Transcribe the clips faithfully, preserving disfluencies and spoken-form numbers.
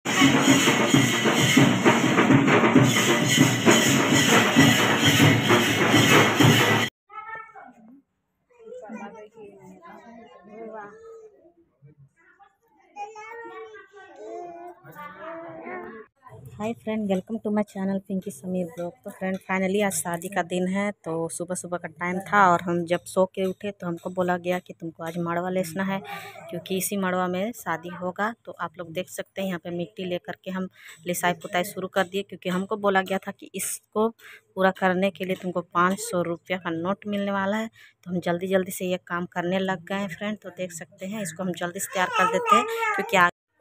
Hi friend, welcome to my channel Pinky Sameer blog. तो friend finally आज शादी का दिन है। तो सुबह सुबह का टाइम था और हम जब सो के उठे तो हमको बोला गया कि तुमको आज मड़वा लेसना है, क्योंकि इसी मड़वा में शादी होगा। तो आप लोग देख सकते हैं यहाँ पे मिट्टी लेकर के हम लिसाई पुताई शुरू कर दिए, क्योंकि हमको बोला गया था कि इसको पूरा करने के लिए तुमको पाँच सौ रुपया का नोट मिलने वाला है। तो हम जल्दी जल्दी से ये काम करने लग गए हैं फ्रेंड। तो देख सकते हैं इसको हम जल्दी से तैयार कर देते हैं, क्योंकि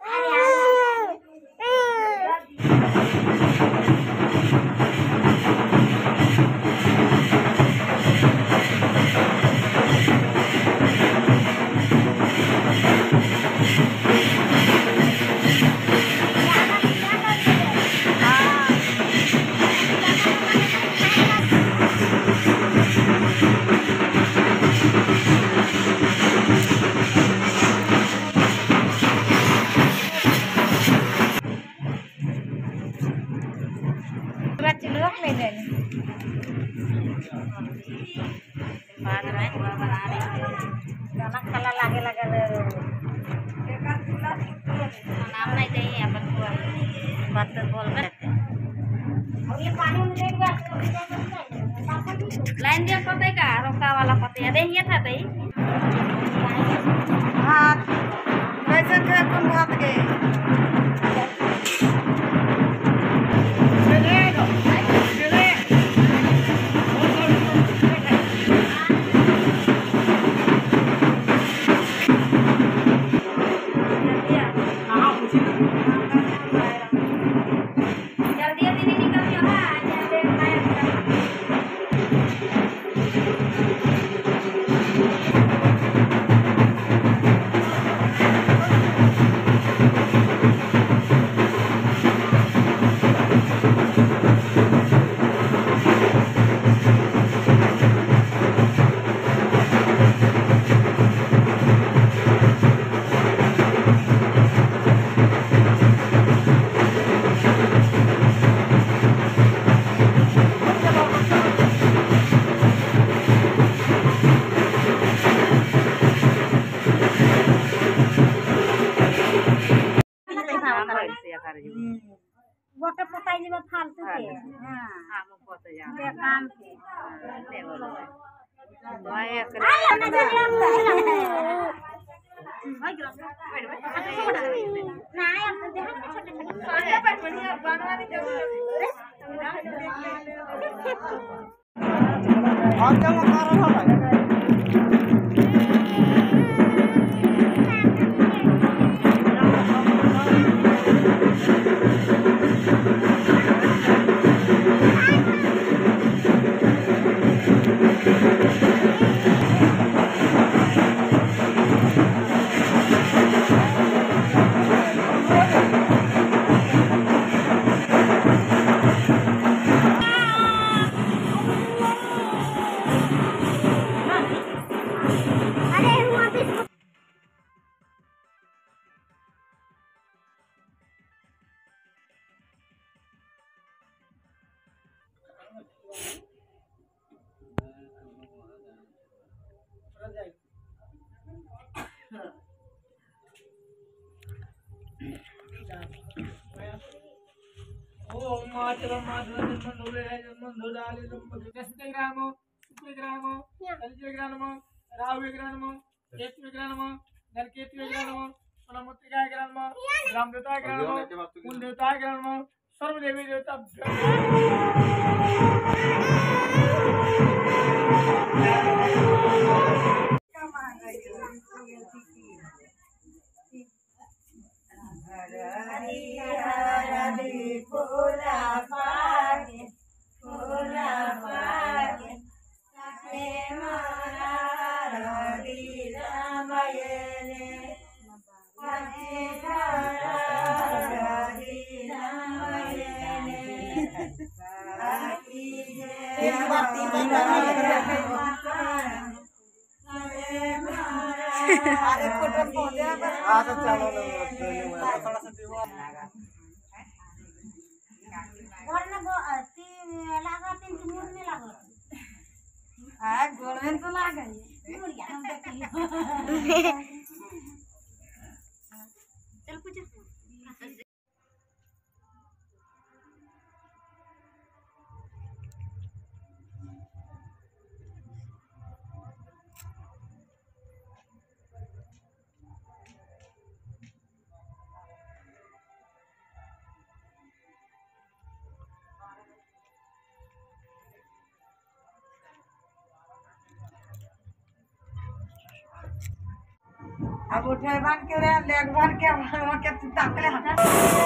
लागे लगे नाम नहीं चाहिए अपन बात बोल लाइन दिया पते का रोका वाला पते दे हिया था दे हाथ कैसे थे तुम हाथ के गोटे पताई जीव फालतू के हां हम पता जा के काम के ले बोलो भाई एक ना हम तो देख छोटे छोटे पर बढ़िया बनवाने जरूरी और क्या कारण है ओम मातरम मातरम मंडोले मंडोलाले दशते ग्रामो सुते ग्रामो कलिजे ग्रामो रावे ग्रामो केतवे ग्रामो नरकेतवे ग्रामो अनमतिका ग्रामो ग्राम देवता ग्रामो कुल देवता ग्रामो सर्व देवी देवता पूरा पाके पूरा पाके मारा हरि रामयने हरि रामयने एक बात तीन बार अरे फोटो पहुंच गया। आ तो चलो थोड़ा सा गोड़ में गो अति लगा तीन के मुंह में लगा आ गोड़ में तो लगा है मुड़िया हम देख लियो चल कुछ अब उठे बन के ले लेग भर के के ताकले हटा